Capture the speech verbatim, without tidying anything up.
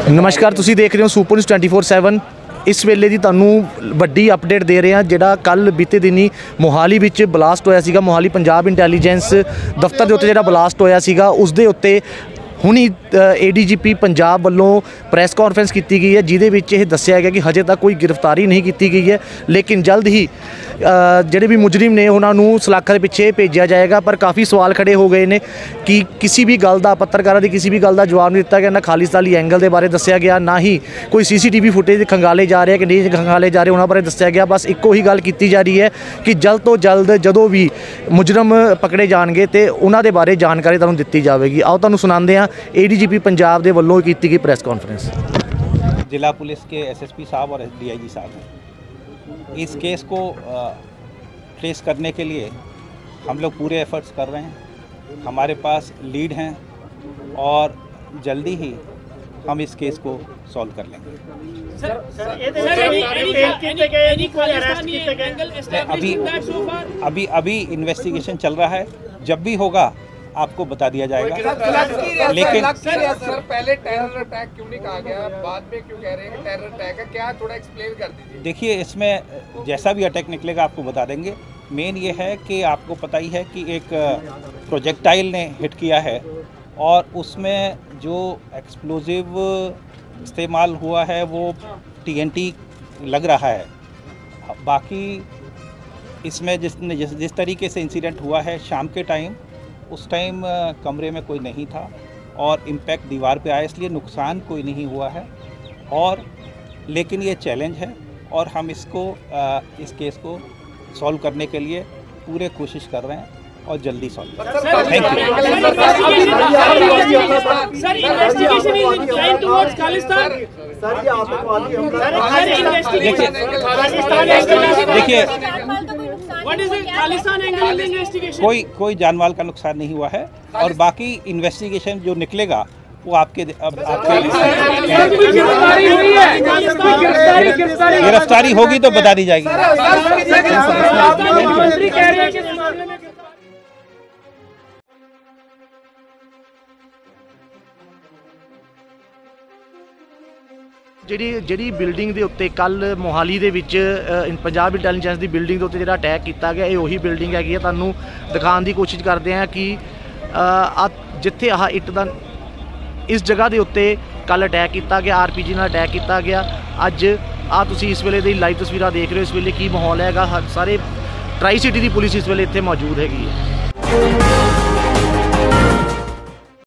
नमस्कार, तुसी देख रहे हो super news twenty four seven. इस वेले दी तुहानूं वड्डी अपडेट दे रहे हैं। जिहड़ा कल बीते दिनी मोहाली विच बलास्ट होया सीगा, मोहाली पंजाब इंटैलीजेंस दफ्तर दे उत्ते जिहड़ा बलास्ट होया सीगा उस दे उत्ते हुणी A D G P Punjab वालों प्रैस कॉन्फ्रेंस की गई है, जिहदे विच यह दस्सिया गया कि हजे तक कोई गिरफ्तारी नहीं की गई है, लेकिन जल्द ही जिहड़े भी मुजरिम ने उन्होंने सलाखा के पिछे भेजा जाएगा। पर काफ़ी सवाल खड़े हो गए ने कि किसी भी गल का पत्रकारों की किसी भी गल का जवाब नहीं दिता गया, ना खालिस्तानी एंगल के बारे दस्सिया गया, ना ही कोई C C T V footage खंगाले जा रहे हैं कि नहीं खंगाले जा रहे उन्होंने बारे दस्सिया गया। बस एको ही गल की जा रही है कि जल्द तो जल्द जदों भी मुजरम पकड़े जाएंगे तो उन्होंने बारे जानकारी तुहानूं दित्ती जाएगी। आओ तुहानूं सुणांदे हां A D G P Punjab के वल्लों की गई प्रेस कॉन्फ्रेंस। जिला पुलिस के एस एस पी साहब और डी आई जी साहब हैं। इस केस को ट्रेस करने के लिए हम लोग पूरे एफर्ट्स कर रहे हैं। हमारे पास लीड हैं और जल्दी ही हम इस केस को सॉल्व कर लेंगे। अभी अभी अभी इन्वेस्टिगेशन चल रहा है, जब भी होगा आपको बता दिया जाएगा। लेकिन सर पहले टेरर अटैक क्यों नहीं कहा गया, बाद में क्यों कह रहे हैं टेरर अटैक है, क्या थोड़ा एक्सप्लेन कर दीजिए। देखिए, इसमें जैसा भी अटैक निकलेगा आपको बता देंगे। मेन ये है कि आपको पता ही है कि एक प्रोजेक्टाइल ने हिट किया है और उसमें जो एक्सप्लोजिव इस्तेमाल हुआ है वो टी एन टी लग रहा है। बाकी इसमें जिस जिस, जिस तरीके से इंसिडेंट हुआ है शाम के टाइम, उस टाइम कमरे में कोई नहीं था और इम्पैक्ट दीवार पे आया, इसलिए नुकसान कोई नहीं हुआ है। और लेकिन ये चैलेंज है और हम इसको इस केस को सॉल्व करने के लिए पूरे कोशिश कर रहे हैं और जल्दी सॉल्व। Thank you. देखिए, कोई कोई जानमाल का नुकसान नहीं हुआ है और बाकी इन्वेस्टिगेशन जो निकलेगा वो आपके अब आपके गिरफ्तारी होगी तो बता दी जाएगी। ਜਿਹੜੀ ਜਿਹੜੀ ਬਿਲਡਿੰਗ ਦੇ ਉੱਤੇ ਕੱਲ ਮੋਹਾਲੀ ਦੇ ਵਿੱਚ ਪੰਜਾਬ ਇੰਟੈਲੀਜੈਂਸ ਦੀ ਬਿਲਡਿੰਗ ਦੇ ਉੱਤੇ ਜਿਹੜਾ ਅਟੈਕ ਕੀਤਾ ਗਿਆ, ਇਹ ਉਹੀ ਬਿਲਡਿੰਗ ਹੈਗੀ ਹੈ। ਤੁਹਾਨੂੰ ਦਿਖਾਉਣ ਦੀ ਕੋਸ਼ਿਸ਼ ਕਰਦੇ ਹਾਂ ਕਿ ਆ ਜਿੱਥੇ ਆਹ ਇੱਟ ਦਾ ਇਸ ਜਗ੍ਹਾ ਦੇ ਉੱਤੇ ਕੱਲ ਅਟੈਕ ਕੀਤਾ ਗਿਆ, ਆਰ ਪੀ ਜੀ ਨਾਲ ਅਟੈਕ ਕੀਤਾ ਗਿਆ। ਅੱਜ ਆ ਤੁਸੀਂ ਇਸ ਵੇਲੇ ਦੀ ਲਾਈਵ ਤਸਵੀਰਾਂ ਦੇਖ ਰਹੇ ਹੋ। ਇਸ ਵੇਲੇ ਕੀ ਮਾਹੌਲ ਹੈਗਾ, ਸਾਰੇ ਟਰਾਈ ਸਿਟੀ ਦੀ ਪੁਲਿਸ ਇਸ ਵੇਲੇ ਇੱਥੇ ਮੌਜੂਦ ਹੈਗੀ ਹੈ।